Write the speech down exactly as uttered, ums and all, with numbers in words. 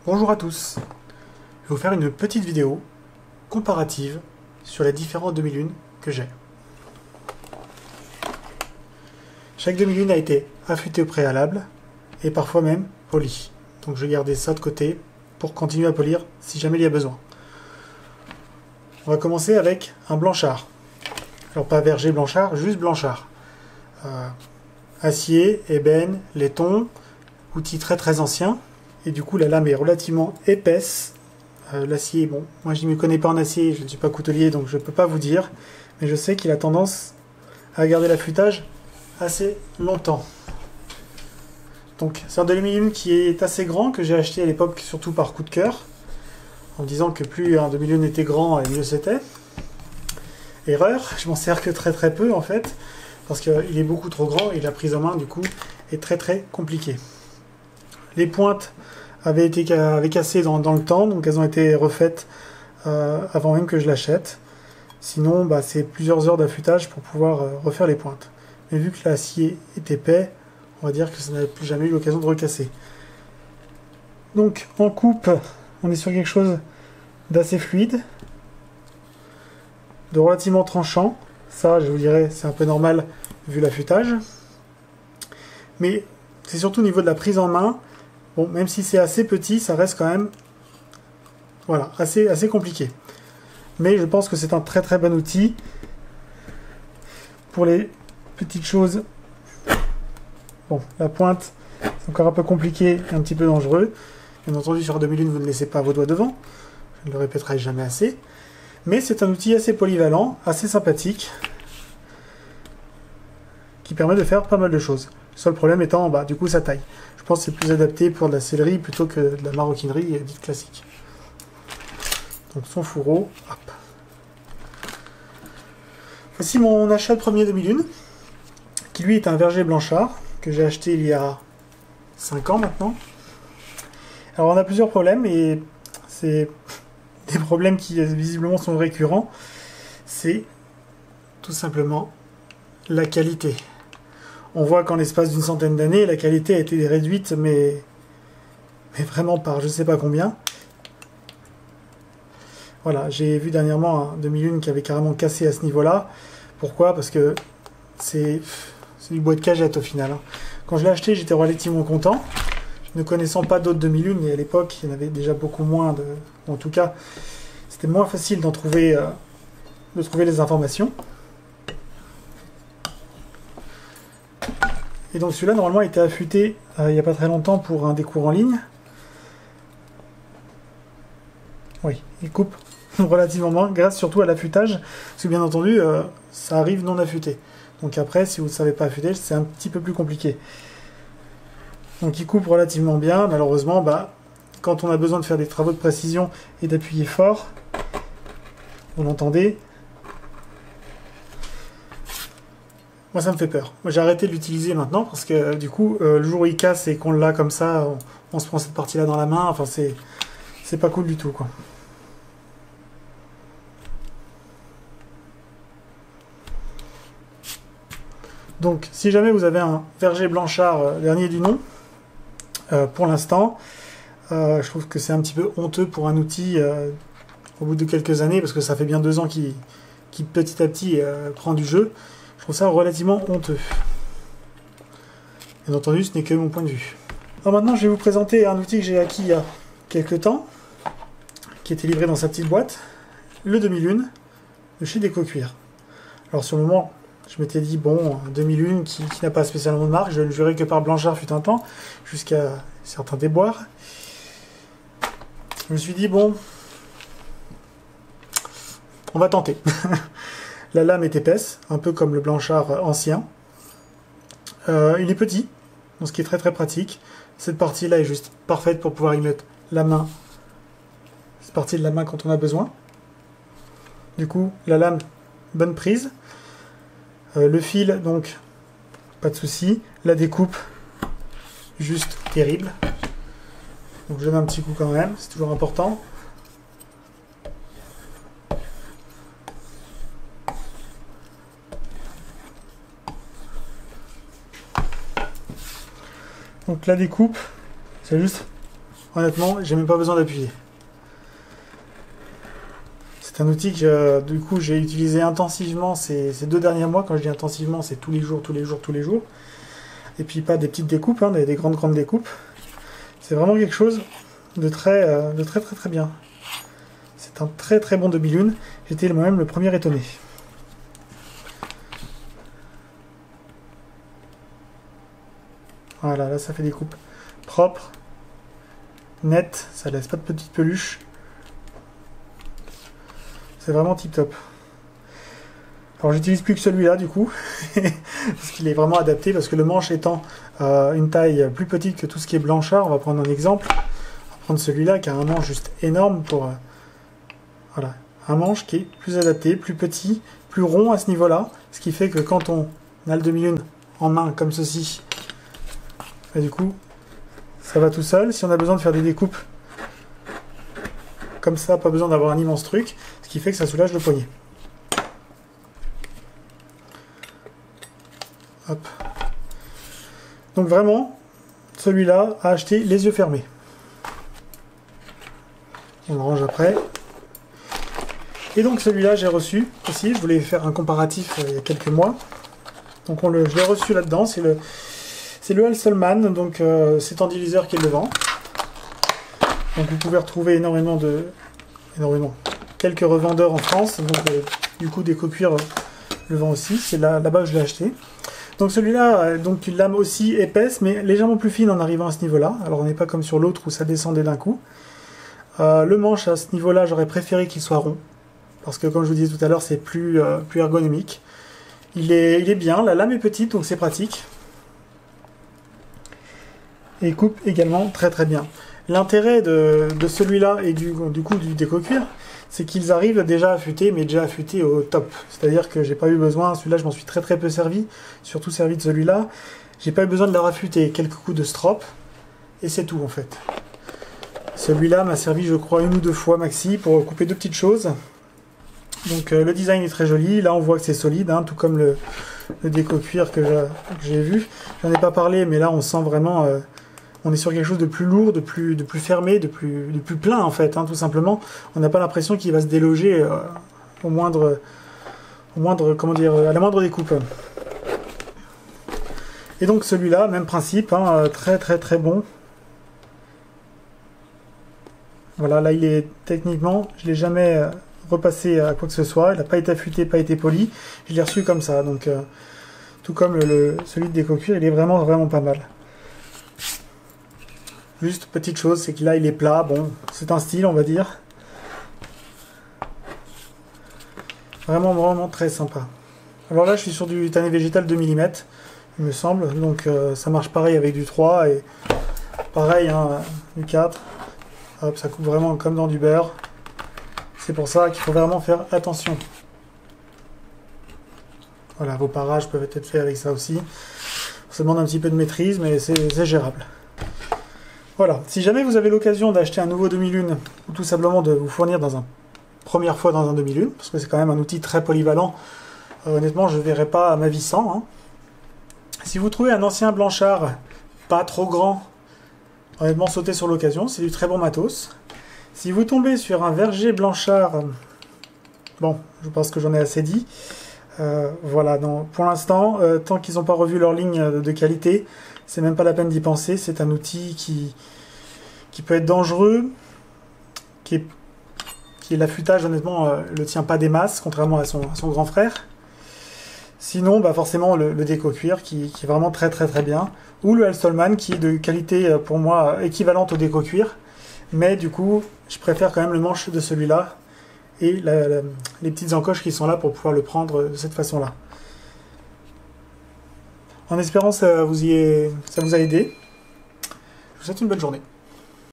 Bonjour à tous, je vais vous faire une petite vidéo comparative sur les différents demi-lunes que j'ai. Chaque demi-lune a été affûtée au préalable et parfois même polie. Donc je vais garder ça de côté pour continuer à polir si jamais il y a besoin. On va commencer avec un blanchard. Alors pas verger blanchard, juste blanchard. Euh, acier, ébène, laiton, outil très très ancien. Et du coup la lame est relativement épaisse. Euh, L'acier, bon, moi je ne me connais pas en acier, je ne suis pas coutelier donc je ne peux pas vous dire. Mais je sais qu'il a tendance à garder l'affûtage assez longtemps. Donc c'est un demi-lune qui est assez grand, que j'ai acheté à l'époque surtout par coup de cœur, en disant que plus un demi-lune était grand, et mieux c'était. Erreur, je m'en sers que très très peu en fait, parce qu'il est beaucoup trop grand et la prise en main du coup est très très compliquée. Les pointes avaient été avaient cassé dans, dans le temps, donc elles ont été refaites euh, avant même que je l'achète. Sinon, bah, c'est plusieurs heures d'affûtage pour pouvoir euh, refaire les pointes. Mais vu que l'acier est épais, on va dire que ça n'avait plus jamais eu l'occasion de recasser. Donc en coupe, on est sur quelque chose d'assez fluide, de relativement tranchant. Ça, je vous dirais, c'est un peu normal vu l'affûtage. Mais c'est surtout au niveau de la prise en main. Bon, même si c'est assez petit, ça reste quand même voilà, assez, assez compliqué. Mais je pense que c'est un très très bon outil pour les petites choses. Bon, la pointe, c'est encore un peu compliqué et un petit peu dangereux. Bien entendu, sur un demi-lune, vous ne laissez pas vos doigts devant. Je ne le répéterai jamais assez. Mais c'est un outil assez polyvalent, assez sympathique, qui permet de faire pas mal de choses. Le seul problème étant, bah, du coup, sa taille. Je pense que c'est plus adapté pour de la sellerie plutôt que de la maroquinerie dite classique. Donc son fourreau, hop. Voici mon achat de premier demi-lune, qui lui est un verger blanchard, que j'ai acheté il y a cinq ans maintenant. Alors on a plusieurs problèmes, et c'est des problèmes qui visiblement sont récurrents. C'est tout simplement la qualité. On voit qu'en l'espace d'une centaine d'années, la qualité a été réduite, mais, mais vraiment par je sais pas combien. Voilà, j'ai vu dernièrement un demi-lune qui avait carrément cassé à ce niveau-là. Pourquoi? Parce que c'est du bois de cagette au final. Quand je l'ai acheté, j'étais relativement content. Ne connaissant pas d'autres demi-lunes, et à l'époque, il y en avait déjà beaucoup moins. De... En tout cas, c'était moins facile d'en trouver, euh, de trouver les informations. Et donc celui-là, normalement, était affûté euh, il n'y a pas très longtemps pour un des cours en ligne. Oui, il coupe relativement moins, grâce surtout à l'affûtage, parce que bien entendu, euh, ça arrive non affûté. Donc après, si vous ne savez pas affûter, c'est un petit peu plus compliqué. Donc il coupe relativement bien, malheureusement, bah, quand on a besoin de faire des travaux de précision et d'appuyer fort, vous l'entendez, moi ça me fait peur. Moi j'ai arrêté de l'utiliser maintenant, parce que du coup, euh, le jour où il casse et qu'on l'a comme ça, on, on se prend cette partie-là dans la main, enfin c'est c'est pas cool du tout, quoi. Donc, si jamais vous avez un verger blanchard euh, dernier du nom, euh, pour l'instant, euh, je trouve que c'est un petit peu honteux pour un outil euh, au bout de quelques années, parce que ça fait bien deux ans qu'il qu'il petit à petit euh, prend du jeu. Je trouve ça relativement honteux. Bien entendu, ce n'est que mon point de vue. Alors maintenant, je vais vous présenter un outil que j'ai acquis il y a quelques temps, qui était livré dans sa petite boîte, le demi-lune de chez Déco-Cuir. Alors sur le moment, je m'étais dit, bon, un demi-lune qui, qui n'a pas spécialement de marque, je ne jurais que par Blanchard fut un temps, jusqu'à certains déboires. Je me suis dit, bon, on va tenter. La lame est épaisse, un peu comme le Blanchard ancien. Euh, il est petit, donc ce qui est très très pratique. Cette partie-là est juste parfaite pour pouvoir y mettre la main. Cette partie de la main quand on a besoin. Du coup, la lame, bonne prise. Euh, le fil, donc, pas de souci. La découpe, juste terrible. Donc je donne un petit coup quand même, c'est toujours important. Donc la découpe, c'est juste honnêtement, j'ai même pas besoin d'appuyer. C'est un outil que euh, du coup j'ai utilisé intensivement ces, ces deux derniers mois. Quand je dis intensivement, c'est tous les jours, tous les jours, tous les jours. Et puis pas des petites découpes, hein, des, des grandes grandes découpes. C'est vraiment quelque chose de très, euh, de très très très bien. C'est un très très bon demi-lune. J'étais moi-même le premier étonné. Voilà, là ça fait des coupes propres, nettes, ça laisse pas de petites peluches. C'est vraiment tip top. Alors j'utilise plus que celui-là du coup, parce qu'il est vraiment adapté, parce que le manche étant euh, une taille plus petite que tout ce qui est blanchard, on va prendre un exemple. On va prendre celui-là qui a un manche juste énorme pour... Euh, voilà, un manche qui est plus adapté, plus petit, plus rond à ce niveau-là, ce qui fait que quand on a le demi-lune en main comme ceci, et du coup ça va tout seul. Si on a besoin de faire des découpes comme ça, pas besoin d'avoir un immense truc, ce qui fait que ça soulage le poignet. Hop. Donc vraiment, celui-là à acheter les yeux fermés. On le range après. Et donc celui-là j'ai reçu aussi, je voulais faire un comparatif euh, il y a quelques mois. Donc on le, je l'ai reçu là-dedans, c'est le c'est le Hasselmann, donc euh, c'est Andy Leather qui le vend. Donc vous pouvez retrouver énormément de... énormément. quelques revendeurs en France, donc euh, du coup DécoCuir euh, le vend aussi, c'est là, là-bas que je l'ai acheté. Donc celui-là, euh, donc une lame aussi épaisse, mais légèrement plus fine en arrivant à ce niveau-là. Alors on n'est pas comme sur l'autre où ça descendait d'un coup. Euh, le manche à ce niveau-là, j'aurais préféré qu'il soit rond, parce que comme je vous disais tout à l'heure, c'est plus, euh, plus ergonomique. Il est, il est bien, la lame est petite, donc c'est pratique. Et il coupe également très très bien. L'intérêt de, de celui-là et du, du coup du DécoCuir, c'est qu'ils arrivent déjà affûtés, mais déjà affûtés au top. C'est-à-dire que j'ai pas eu besoin, celui-là je m'en suis très très peu servi, surtout servi de celui-là. J'ai pas eu besoin de la raffûter, quelques coups de strop, et c'est tout en fait. Celui-là m'a servi je crois une ou deux fois maxi pour couper deux petites choses. Donc euh, le design est très joli, là on voit que c'est solide, hein, tout comme le, le DécoCuir que j'ai vu. J'en ai pas parlé, mais là on sent vraiment... Euh, on est sur quelque chose de plus lourd, de plus, de plus fermé, de plus, de plus plein en fait, hein, tout simplement. On n'a pas l'impression qu'il va se déloger euh, au moindre, au moindre, comment dire, à la moindre découpe. Et donc celui-là, même principe, hein, très très très bon. Voilà, là il est techniquement, je l'ai jamais repassé à quoi que ce soit, il n'a pas été affûté, pas été poli. Je l'ai reçu comme ça, donc euh, tout comme le, le, celui de DécoCuir, il est vraiment vraiment pas mal. Juste petite chose, c'est que là il est plat, bon, c'est un style on va dire. Vraiment vraiment très sympa. Alors là je suis sur du tanné végétal deux millimètres, il me semble, donc euh, ça marche pareil avec du trois et pareil hein, du quatre. Hop, ça coupe vraiment comme dans du beurre. C'est pour ça qu'il faut vraiment faire attention. Voilà, vos parages peuvent être faits avec ça aussi. Ça demande un petit peu de maîtrise, mais c'est gérable. Voilà, si jamais vous avez l'occasion d'acheter un nouveau demi-lune, ou tout simplement de vous fournir dans un première fois dans un demi-lune, parce que c'est quand même un outil très polyvalent, euh, honnêtement je ne verrai pas ma vie sans. Hein. Si vous trouvez un ancien blanchard pas trop grand, honnêtement sautez sur l'occasion, c'est du très bon matos. Si vous tombez sur un verger blanchard, bon, je pense que j'en ai assez dit, euh, voilà, non, pour l'instant, euh, tant qu'ils n'ont pas revu leur ligne de qualité, c'est même pas la peine d'y penser. C'est un outil qui, qui peut être dangereux, qui est, qui est l'affûtage, honnêtement, euh, le tient pas des masses, contrairement à son, à son grand frère. Sinon, bah forcément, le, le DécoCuir qui, qui est vraiment très très très bien, ou le Hasselmann qui est de qualité pour moi équivalente au DécoCuir, mais du coup, je préfère quand même le manche de celui-là et la, la, les petites encoches qui sont là pour pouvoir le prendre de cette façon-là. En espérant que ça vous, y est, ça vous a aidé. Je vous souhaite une bonne journée.